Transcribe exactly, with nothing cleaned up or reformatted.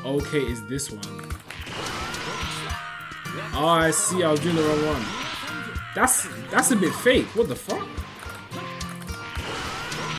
Okay, it's this one. Oh, I see. I was doing the wrong one. That's that's a bit fake. What the fuck?